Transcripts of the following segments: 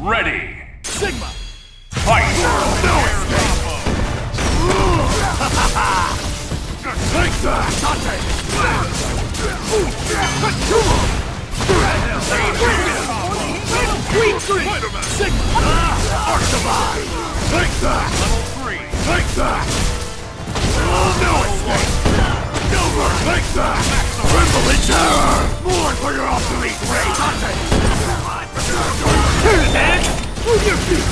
Ready! Sigma! Fight! No escape! Take that! Dante! Sigma! Archivai! Take that! Level 3! Take that! No escape! No mercy! Take that! Tremble in terror! Mourn for your obsolete race! Dante! Turn it, man! Move your feet!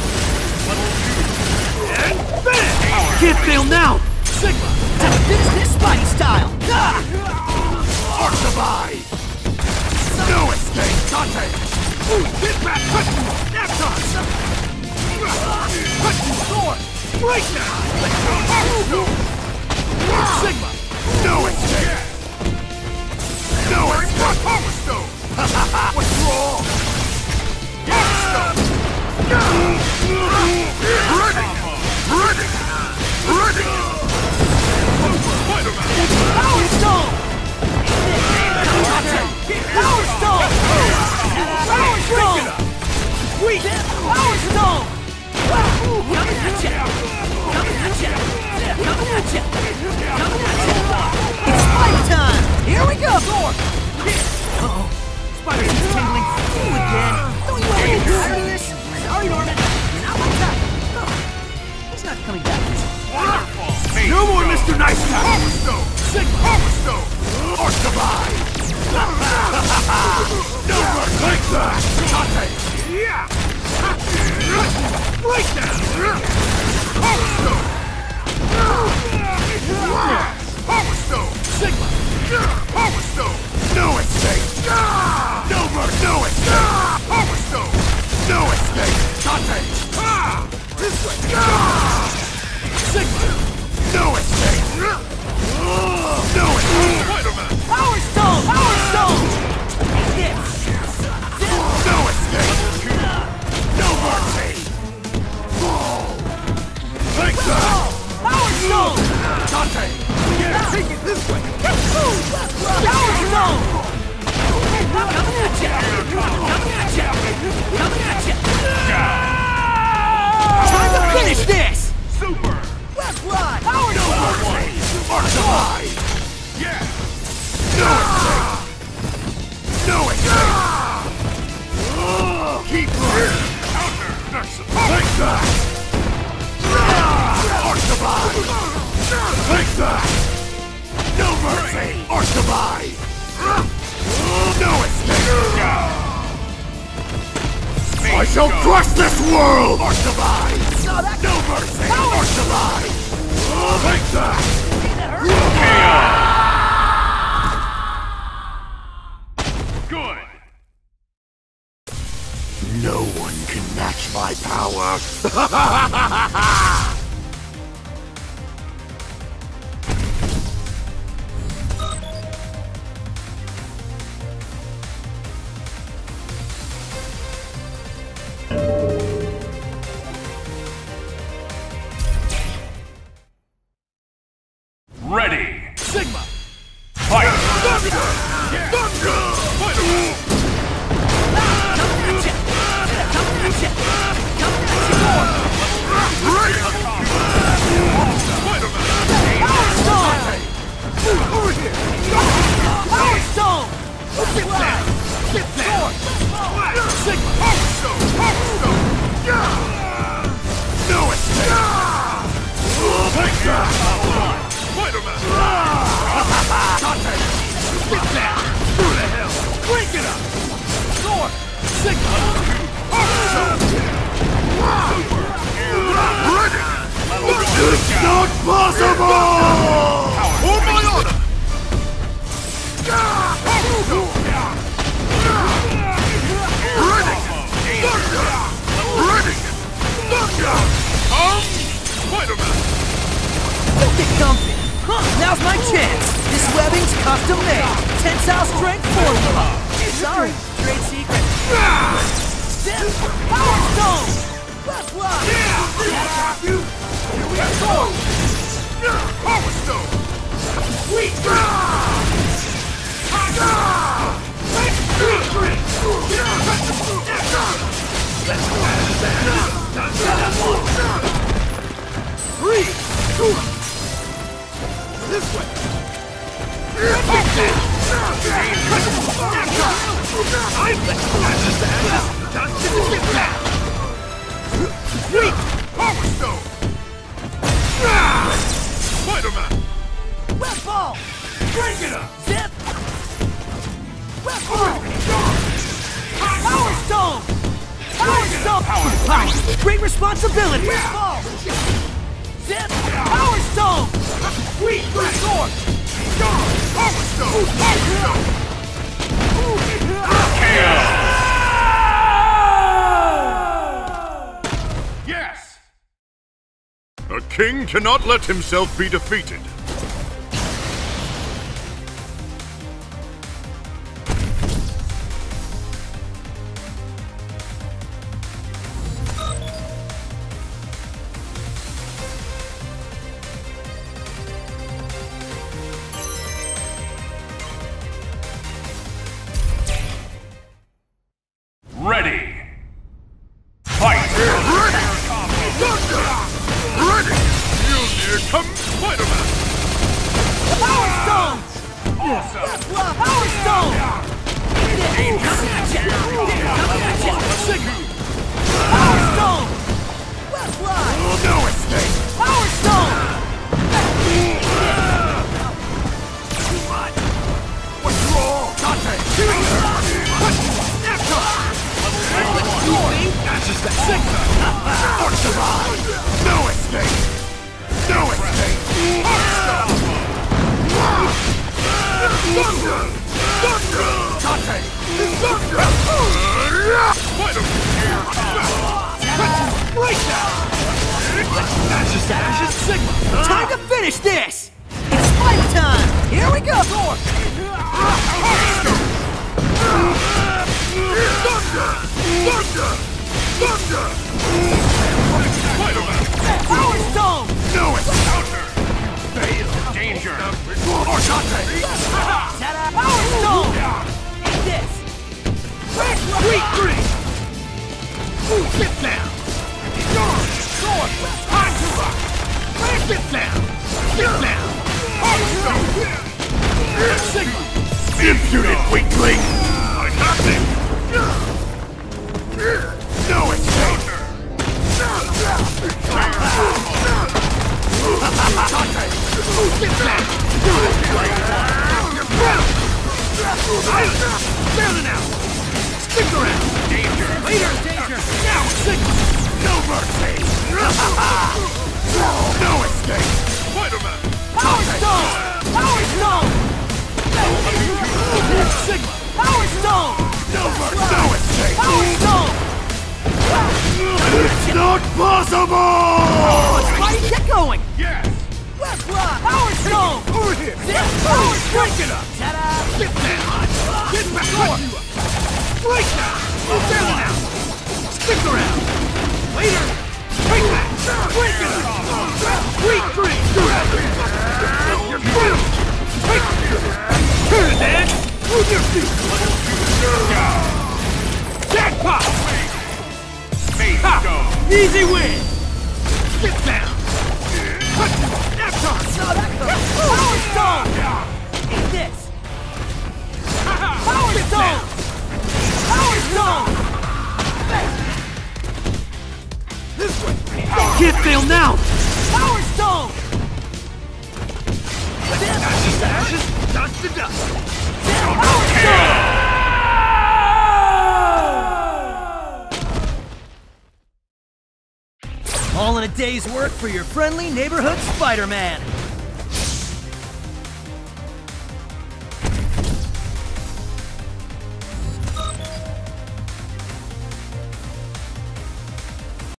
And bang! Can't fail now! Sigma! Finish this Spidey style! Archivai! No escape! Dante! Get back! Cut you! Nap time! Cut you! Sword! Break now! Sigma! No escape! No escape! Power Stone! What's wrong? Ready! Ready! Ready! Power Stone! Power Stone! Power Stone! Weak! Power Stone! Coming at ya! Coming at ya! Coming at ya! Coming at ya! It's fight time! Here we go! Sword! Uh-oh. Spider keeps tingling. You again. Don't you ever get tired of this? Sorry, Norman. You're not my type. Oh. He's not coming back, is he? No more Mr. Nice Guy! Power Stone! Sigma! Power Stone! Archivai! No more! Take that! Dante! Yeah! Break down! Power Stone! Power Stone! Sigma! Power Stone! No escape! No mercy! No escape! Power Stone! No escape! Dante! This way! Sigma! No escape! No escape! Spider-Man! Power Stone! Power Stone! This! No escape! No mercy! Take that! Power Stone! Dante! Yeah, take it this way! Power Stone! Coming at ya! Coming at ya! Coming at ya! Time to finish this! Super! Left line! No mercy! Archivai! Yeah! No escape! No escape! Keep running! Counter! Take that! Archivai! Take that! No mercy! Archivai! No escape! I shall crush this world! Archivai! So that No mercy! Archivai! Take that! Good! No one can match my power! Ready! Sigma! Fight! Thunder! Thunder! Spider-Man! Coming at ya! Coming at ya! Coming at ya! Ready! Spider-Man! Power Stone! Over here! Power Stone! Get down! Get down! Sigma! Power Stone! Power Stone! No escape! Take that! Spider-Man! Dante! Get down! Through the hell! Break it up! Sword! Sigma! Power Stone! Super! Ready! It's not possible! On my order! Power Stone! Ready! Thunder! Ready! Thunder! Spider-Man! Don't get comfy! Now's my chance! This webbing's custom made! Tensile strength formula! Sorry, trade secret! Step! Power Stone! Left line! Here we go! Power Stone! Sweet! Let's go! power. Great responsibility. Zip. Power Stone. Weak sword. Power Stone. Yes! A king cannot let himself be defeated. Ready! Fight! Ready! Here comes Spider-Man! Power Stone. Awesome! Power Stone. Coming at ya. Power Stone. Left line. No escape! Power Stone. What's wrong? Dante! No escape! No escape! Thunder! Dante! Right now! Ashes, Sigma. Time to finish this. It's fight time. Here we go. Thunder! Thunder! Thunder! Power Stone. No escape! Counter! Danger! Or Dante! Ta-da. Power Stone. Take this. Weak three! Sit down! Sword! Time to rock! Sit down! Sit down! Sigma! Impudent weakling! I got him! No escape! Dante! Sit down! Barely now! Stick around! Danger! Later! Danger! Now, Sigma! No mercy! No escape! Spider-Man! Power Stone. Power Stone. Sigma! Power Stone. No mercy! No escape! Power Stone. It's not possible! Let's fight. Get going. Yes! Left line. Power Stone. Over here! Zip. Power Break it up! Ta-da. Sit down! Get back on! Break that! Barely now! Stick around! Later! Break that! Break it up! Weak three! Turn it, Dan! Move your feet! Jackpot! Face Ha! go! Easy win! Sit down! Neptune! Power Stone. Take this. Power Stone. Power Stone. This way! Can't fail now. Power Stone. Ashes to ashes, dust to dust! Power Stone. All in a day's work for your friendly neighborhood Spider-Man.